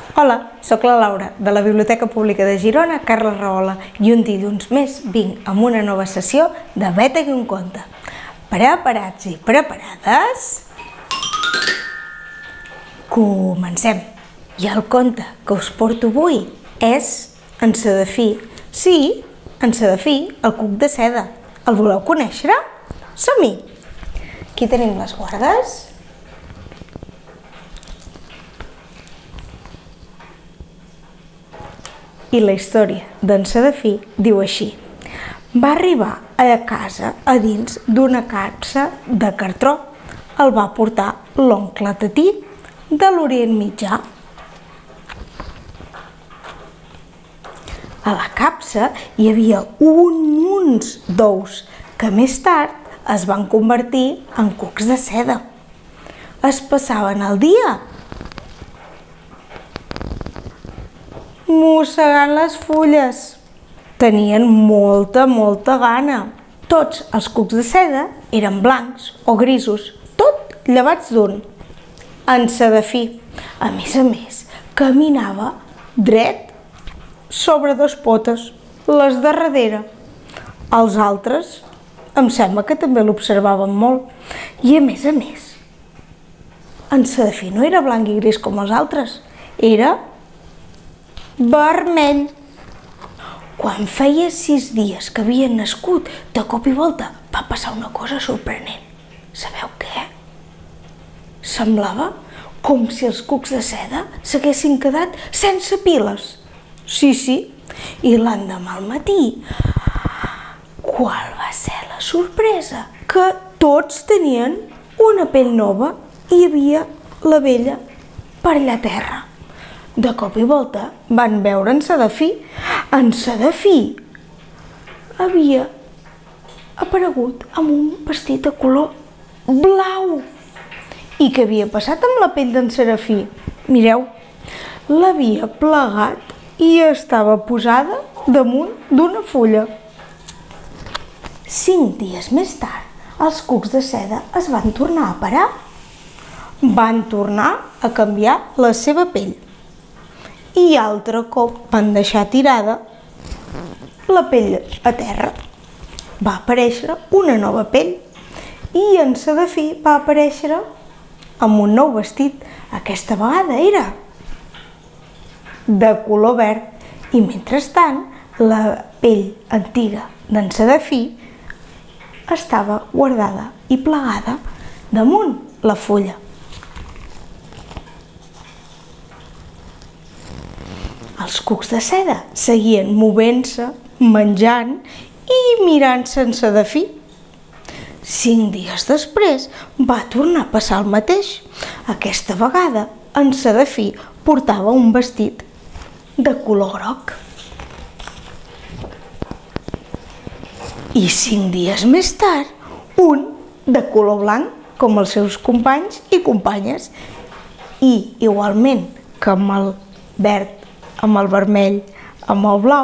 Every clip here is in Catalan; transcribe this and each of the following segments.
Hola, sóc la Laura, de la Biblioteca Pública de Girona, Carles Rahola, i un dilluns més vinc amb una nova sessió de Vet aquí un conte. Preparats i preparades? Comencem! I el conte que us porto avui és En Sedefí. Sí, En Sedefí, el cuc de seda. El voleu conèixer? Som-hi! Aquí tenim les guardes. I la història d'en Sedefí diu així. Va arribar a casa a dins d'una capsa de cartró. El va portar l'oncle Tatí de l'Orient Mitjà. A la capsa hi havia uns d'ous que més tard es van convertir en cucs de seda. Es passaven el dia mossegant les fulles. Tenien molta gana. Tots els cucs de seda eren blancs o grisos, tot llevats d'un. En Sedefí, a més, caminava dret sobre dos potes, les de darrere. Els altres, em sembla que també l'observaven molt. I a més, en Sedefí no era blanc i gris com els altres, era vermell. Quan feia 6 dies que havia nascut, de cop i volta va passar una cosa sorprenent. Sabeu què? Semblava com si els cucs de seda s'haguessin quedat sense piles. Sí, i l'endemà al matí, qual va ser la sorpresa? Que tots tenien una pell nova i hi havia la vella per allà a terra. De cop i volta van veure en Sedefí. En Sedefí havia aparegut amb un vestit de color blau. I què havia passat amb la pell d'en Sedefí? Mireu, l'havia plegat i estava posada damunt d'una fulla. 5 dies més tard, els cucs de seda es van tornar a parar. Van tornar a canviar la seva pell. I altre cop van deixar tirada la pell a terra. Va aparèixer una nova pell i en Sedefí va aparèixer amb un nou vestit. Aquesta vegada era de color verd i mentrestant la pell antiga d'en Sedefí estava guardada i plegada damunt la fulla. Els cucs de seda seguien movent-se, menjant i mirant-se en Sedefí. 5 dies després va tornar a passar el mateix. Aquesta vegada en Sedefí portava un vestit de color groc. I 5 dies més tard, un de color blanc, com els seus companys i companyes. I igualment que amb el verd, amb el vermell, amb el blau,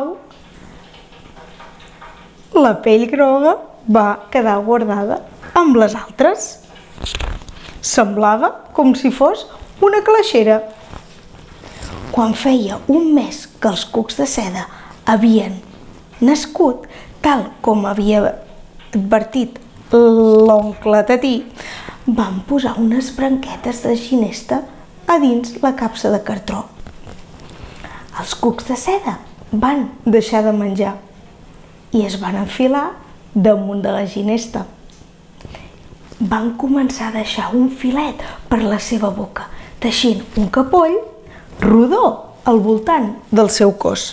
la pell groga va quedar guardada amb les altres. Semblava com si fos una calaixera. Quan feia un mes que els cucs de seda havien nascut, tal com havia advertit l'oncle Tatí, van posar unes branquetes de ginesta a dins la capsa de cartró. Els cucs de seda van deixar de menjar i es van enfilar damunt de la ginesta. Van començar a deixar un filet per la seva boca, teixint un capoll rodó al voltant del seu cos.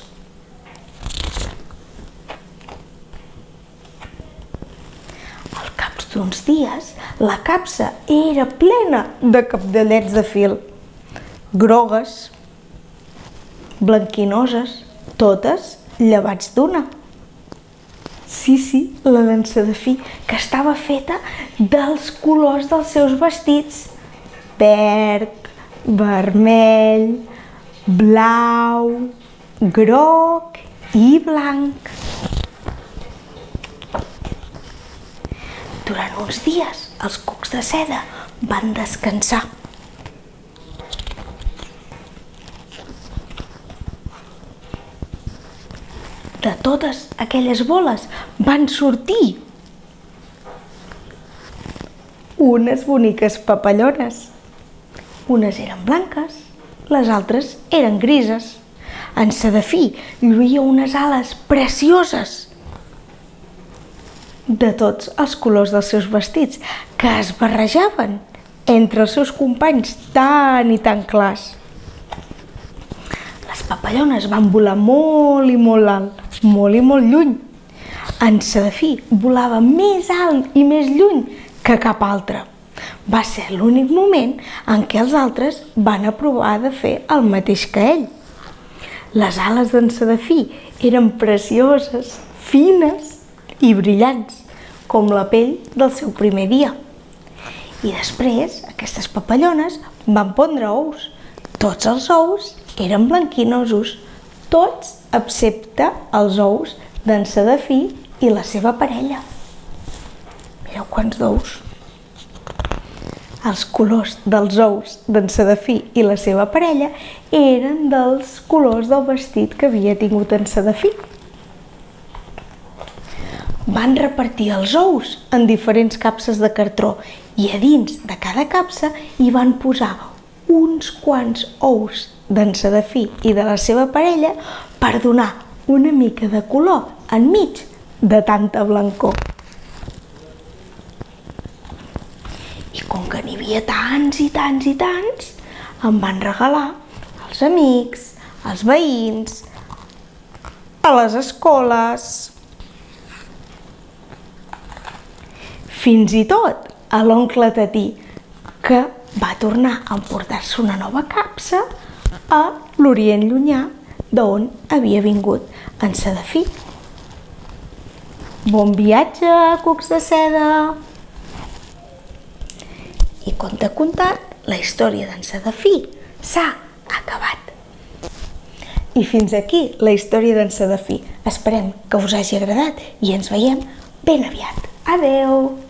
Al cap d'uns dies, la capsa era plena de cabdellets de fil, grogues, blanquinoses, totes llevats d'una. Sí, la d'en Sedefí, que estava feta dels colors dels seus vestits. Verd, vermell, blau, groc i blanc. Durant uns dies, els cucs de seda van descansar. totes aquelles boles van sortir unes boniques papallones. Unes eren blanques, les altres eren grises. En Sedefí lluïa unes ales precioses de tots els colors dels seus vestits, que es barrejaven entre els seus companys tan i tan clars. Les papallones van volar molt i molt alt, molt i molt lluny. En Sedefí volava més alt i més lluny que cap altre. Va ser l'únic moment en què els altres van aprovar de fer el mateix que ell. Les ales d'en Sedefí eren precioses, fines i brillants, com la pell del seu primer dia. I després, aquestes papallones van pondre ous. Tots els ous eren blanquinosos, tots excepte els ous d'en Sedefí i la seva parella. Mireu quants d'ous. Els colors dels ous d'en Sedefí i la seva parella eren dels colors del vestit que havia tingut en Sedefí. Van repartir els ous en diferents capses de cartró i a dins de cada capsa hi van posar uns quants ous d'en Sedefí i de la seva parella per donar una mica de color enmig de tanta blancor. I com que n'hi havia tants i tants i tants, em van regalar als amics, als veïns, a les escoles, fins i tot a l'oncle Tatí, que va tornar a emportar-se una nova capsa a l'Orient Llunyà, d'on havia vingut en Sedefí. Bon viatge, cucs de seda! I conte contat, la història d'en Sedefí s'ha acabat. I fins aquí la història d'en Sedefí. Esperem que us hagi agradat i ens veiem ben aviat. Adeu!